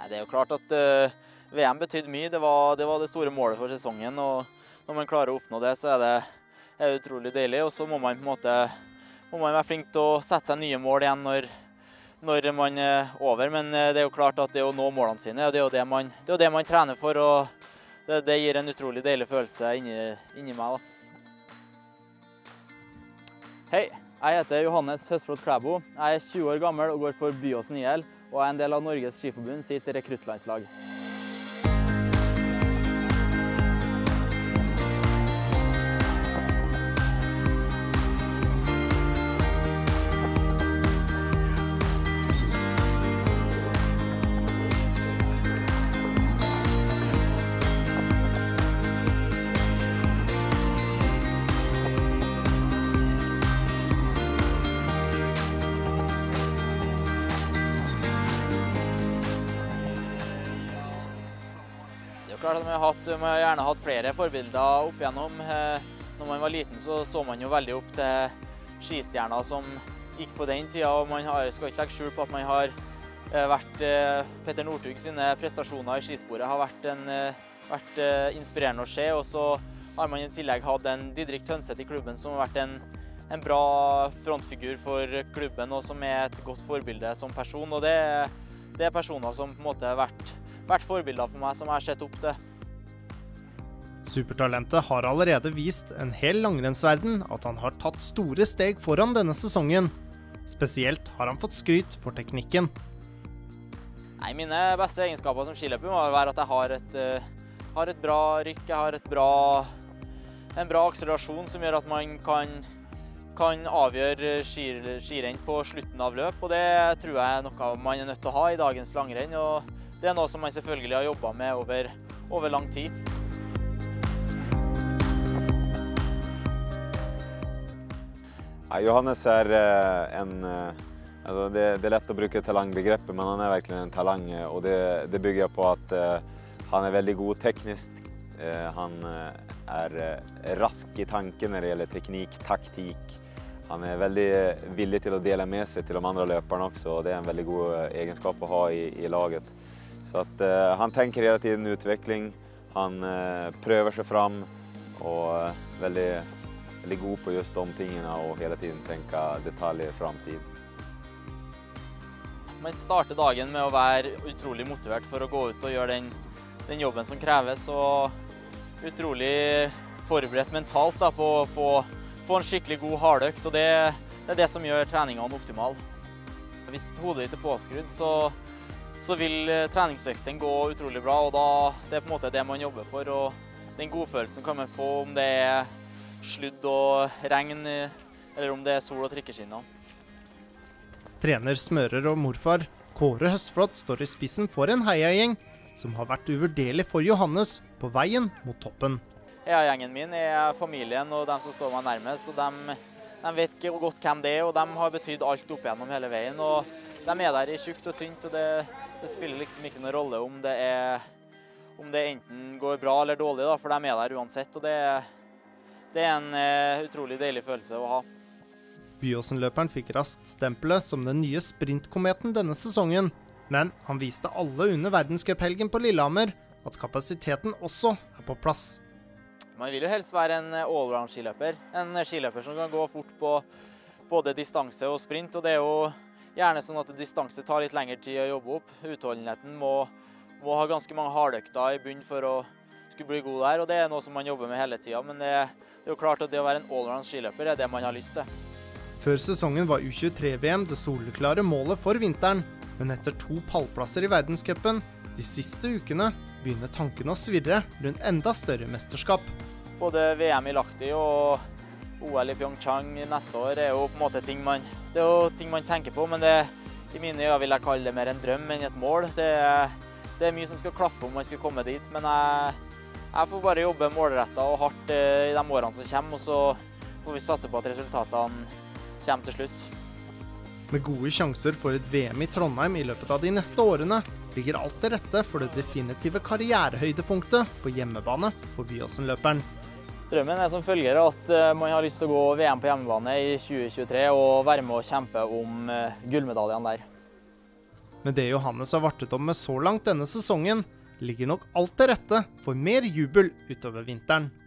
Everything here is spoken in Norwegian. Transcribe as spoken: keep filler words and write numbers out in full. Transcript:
Nei, det er jo klart at uh, V M betydde mye. Det var, det var det store målet for sesongen. Og når man klarer å oppnå det, så er det, er det utrolig deilig. Og så må man på en måte må man være flink til å sette seg nye mål igjen når, når man er over. Men det er jo klart at det å nå målene sine, det er jo det man, det er jo det man trener for. Og det, det gir en utrolig deilig følelse inni, inni meg, da. Hei, jeg heter Johannes Høsflot Klæbo. Jeg er tjue år gammel og går for Byåsen I L, og er en del av Norges Skiforbund sitt rekruttlandslag. Klart at man har, hatt, man har gjerne hatt flere forbilder opp igjennom. Når man var liten så så man jo veldig opp til skistjerner som gikk på den tida, og man har, skal ikke legge skjul på at man har vært Petter Northug sine prestasjoner I skisporet har vært, en, vært inspirerende å se, og så har man I tillegg hatt en Didrik Tønseth I klubben som har vært en, en bra frontfigur for klubben og som er et godt forbilde som person, og det, det er personer som på en måte har vært vært forbilder for meg som jeg har sett opp til. Supertalentet har allerede vist en hel langrennsverden at han har tatt store steg foran denne sesongen. Spesielt har han fått skryt for teknikken. Nei, mine beste egenskaper som skiløper må være at jeg har et, uh, har et bra rykk, jeg har et bra, en bra akselerasjon som gjør at man kan, kan avgjøre skirenn på slutten av løp, og det tror jeg er noe man er nødt til å ha I dagens langrenn. Og det er noe som man selvfølgelig har jobbet med over, over lang tid. Ja, Johannes er en, altså det, det er lett å bruke talangbegrepet, men han er virkelig en talang, og det, det bygger på at han er veldig god teknisk. Han er rask I tanken når det gjelder teknikk, taktikk. Han er veldig villig til å dele med seg til de andre løperne også, og det er en veldig god egenskap å ha I, I laget. Så at, uh, han tenker hele tiden utvikling, han uh, prøver seg fram og uh, veldig, veldig god på just de tingene og hele tiden tenke detaljer I framtid. Man starter dagen med å være utrolig motivert for å gå ut og gjøre den, den jobben som kreves, og utrolig forberedt mentalt da, på å få, få en skikkelig god hardøkt, og det, det er det som gjør treningene optimale. Hvis hodet ditt er påskrudd, så så vil treningsøkten gå utrolig bra, og da, det er på en måte det man jobber for, og den godfølelsen kan man få om det er sludd og regn, eller om det er sol og trikkeskinner. Trener, smører og morfar, Kåre Høsflot, står I spissen for en heiagjeng som har vært uvurderlig for Johannes på veien mot toppen. Heiagjengen min er familien og de som står meg nærmest, og de, de vet godt hvem det er, og de har betydd alt opp gjennom hele veien, og de er der I tjukt og tynt, og det, det spiller liksom ikke noen rolle om det, er, om det enten går bra eller dårlig, da, for de er der uansett, og det, det er en uh, utrolig deilig følelse å ha. Byåsen-løperen fikk raskt stempelet som den nye sprintkometen denne sesongen, men han viste alle under verdenscuphelgen på Lillehammer at kapasiteten også er på plass. Man vil jo helst være en allround skiløper, en skiløper som kan gå fort på både distanse og sprint, og det er jo gjerne sånn at distanse tar litt lengre tid å jobbe opp. Utholdenheten må, må ha ganske mange hardøkter I bunn for å skulle bli god der, og det er noe som man jobber med hele tiden. Men det, det er jo klart at det å være en allround skiløper er det man har lyst til. Før sesongen var U tjuetre-V M det soleklare målet for vinteren, men etter to pallplasser I verdenscupen de siste ukene begynner tankene å svirre rundt enda større mesterskap. Både V M I Lahti og O L I Pyeongchang neste år er jo på en måte ting man, det er jo ting man tenker på, men det, I mine øyne vil jeg kalle det mer en drøm enn et mål. Det, det er mye som skal klaffe om man skal komme dit, men jeg, jeg får bare jobbe målrettet og hardt I de årene som kommer, og så får vi satse på at resultatene kommer til slutt. Med gode sjanser for et V M I Trondheim I løpet av de neste årene, ligger alt til rette for det definitive karrierehøydepunktet på hjemmebane for Byåsen-løperen. Drømmen er som følger at man har lyst til å gå V M på hjemmebane I tjue tjuetre og være med å kjempe om gullmedaljene der. Med det Johannes har vartet om med så langt denne sesongen, ligger nok alt til rette for mer jubel utover vinteren.